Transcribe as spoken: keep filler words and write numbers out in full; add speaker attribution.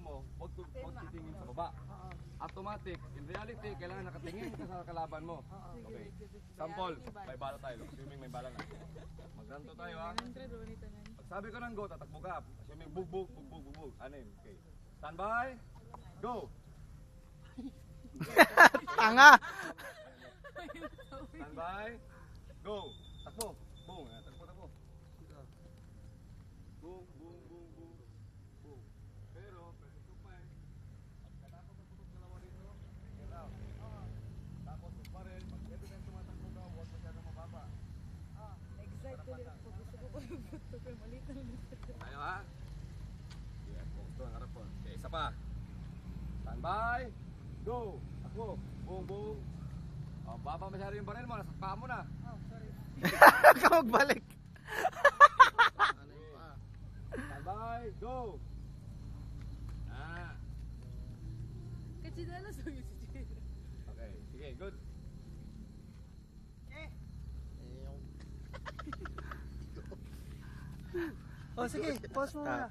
Speaker 1: mo, huwag tu- huwag titingin sa baba. Automatic, in reality, kailangan nakatingin ka sa kalaban mo. Okay. Sample, may bala tayo. Assuming may bala na. Magranto tayo ha. Pag sabi ko ng go, tatakbo ka. Assuming bugbog, bugbog, bugbog. Anim. Okay. Stand by. Go!
Speaker 2: Tanga!
Speaker 1: Stand by. Go! Takbo. Boom. Takbo, takbo. Boom, boom, boom, boom. Boom. Pero, pwede pa eh. Pagkatapos ng putok dalawa dito, get out. Tapos, pa rin, pag ito na yung tumatakbo ka, huwag masyadong mababa.
Speaker 3: Exact ko din po. Gusto ko pa yung buto ko. Malit ang lito.
Speaker 1: Tayo ha? Yeah, ito ang harap ko. Okay, isa pa. Stand by. Go! Takbo. Boom, boom. Oh, baba masyado yung baril mo. Nasa paa mo na.
Speaker 3: Oh, sorry.
Speaker 2: Huwag ka magbalik.
Speaker 1: Stand by. Go! Ah.
Speaker 3: Kachinalas mo yung si Jay.
Speaker 1: Okay, sige, good.
Speaker 2: O sige, pause mo muna.